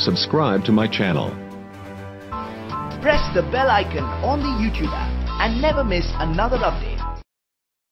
subscribe to my channel. Press the bell icon on the YouTube app and never miss another update.